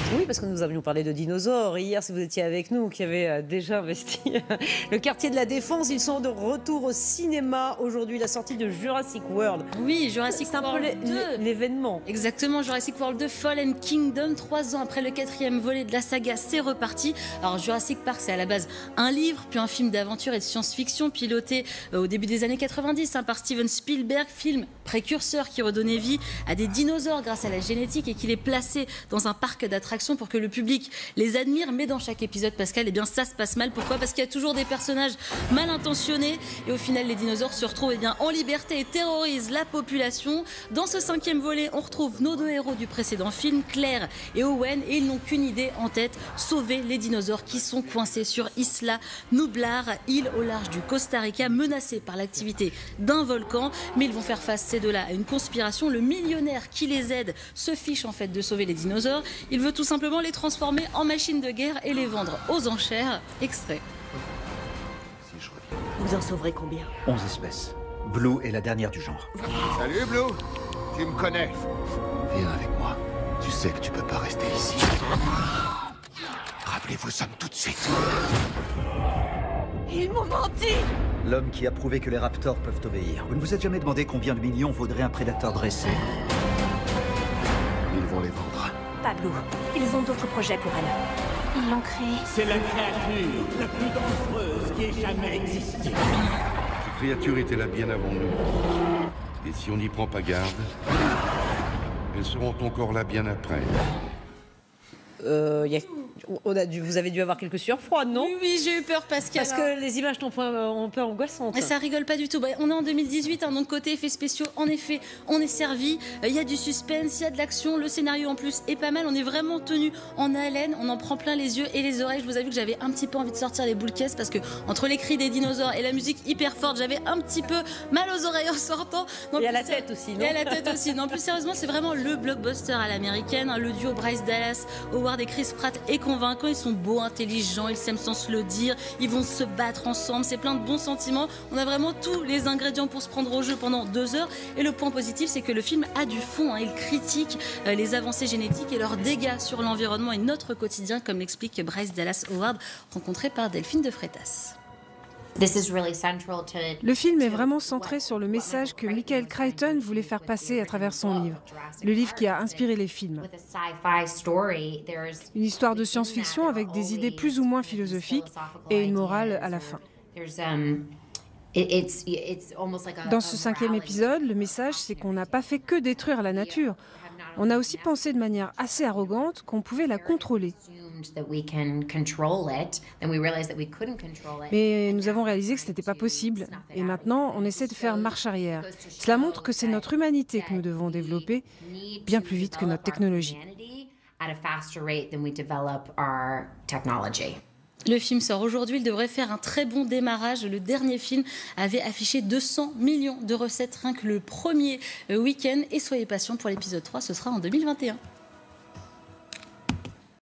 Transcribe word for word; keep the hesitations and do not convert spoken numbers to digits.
Oui, parce que nous avions parlé de dinosaures hier, si vous étiez avec nous, qui avait euh, déjà investi le quartier de la Défense. Ils sont de retour au cinéma aujourd'hui, la sortie de Jurassic World. Oui, Jurassic C'est un peu World deux. l'événement. Exactement, Jurassic World deux, Fallen Kingdom. Trois ans après le quatrième volet de la saga, c'est reparti. Alors Jurassic Park, c'est à la base un livre, puis un film d'aventure et de science-fiction piloté euh, au début des années quatre-vingt-dix hein, par Steven Spielberg, film précurseur qui redonnait vie à des dinosaures grâce à la génétique et qui les plaçait dans un parc d'attractions pour que le public les admire. Mais dans chaque épisode, Pascal, eh bien ça se passe mal. Pourquoi? Parce qu'il y a toujours des personnages mal intentionnés et au final les dinosaures se retrouvent eh bien, en liberté et terrorisent la population. Dans ce cinquième volet, on retrouve nos deux héros du précédent film, Claire et Owen, et ils n'ont qu'une idée en tête: sauver les dinosaures qui sont coincés sur Isla Nublar, île au large du Costa Rica, menacée par l'activité d'un volcan. Mais ils vont faire face, ces deux-là, à une conspiration. Le millionnaire qui les aide se fiche en fait de sauver les dinosaures. Il veut tout simplement les transformer en machines de guerre et les vendre aux enchères. Extrait. Si je reviens. Vous en sauverez combien? onze espèces. Blue est la dernière du genre. Salut Blue, tu me connais. Viens avec moi. Tu sais que tu peux pas rester ici. Rappelez-vous ça tout de suite. Ils m'ont menti! L'homme qui a prouvé que les raptors peuvent obéir. Vous ne vous êtes jamais demandé combien de millions vaudrait un prédateur dressé? Ils vont les vendre. Pablo, ils ont d'autres projets pour elle. Ils l'ont créé. C'est la créature la plus dangereuse qui ait jamais existé. Cette créature était là bien avant nous. Et si on n'y prend pas garde, elles seront encore là bien après. Euh, y a... On a dû... Vous avez dû avoir quelques sueurs froides, non? Oui, oui, j'ai eu peur, Pascal. Parce que les images sont un peu angoissantes. Et ça rigole pas du tout. Bah, on est en deux mille dix-huit, hein, donc côté effets spéciaux, en effet, on est servi. Il y a du suspense, il y a de l'action, le scénario en plus est pas mal. On est vraiment tenu en haleine, on en prend plein les yeux et les oreilles. Je vous avoue que j'avais un petit peu envie de sortir les boules caisses parce que entre les cris des dinosaures et la musique hyper forte, j'avais un petit peu mal aux oreilles en sortant. Non, et à la tête aussi, non? Et à la tête aussi. Non, plus sérieusement, c'est vraiment le blockbuster à l'américaine. Hein, le duo Bryce Dallas Howard et Chris Pratt est convaincant. Ils sont beaux, intelligents, ils s'aiment sans se le dire, ils vont se battre ensemble, c'est plein de bons sentiments. On a vraiment tous les ingrédients pour se prendre au jeu pendant deux heures. Et le point positif, c'est que le film a du fond, hein. Il critique euh, les avancées génétiques et leurs dégâts sur l'environnement et notre quotidien, comme l'explique Bryce Dallas Howard, rencontré par Delphine de Freitas. Le film est vraiment centré sur le message que Michael Crichton voulait faire passer à travers son livre, le livre qui a inspiré les films. Une histoire de science-fiction avec des idées plus ou moins philosophiques et une morale à la fin. Dans ce cinquième épisode, le message, c'est qu'on n'a pas fait que détruire la nature. On a aussi pensé de manière assez arrogante qu'on pouvait la contrôler. Mais nous avons réalisé que ce n'était pas possible. Et maintenant, on essaie de faire marche arrière. Cela montre que c'est notre humanité que nous devons développer bien plus vite que notre technologie. Le film sort aujourd'hui, il devrait faire un très bon démarrage. Le dernier film avait affiché deux cents millions de recettes rien que le premier week-end. Et soyez patients pour l'épisode trois, ce sera en deux mille vingt et un.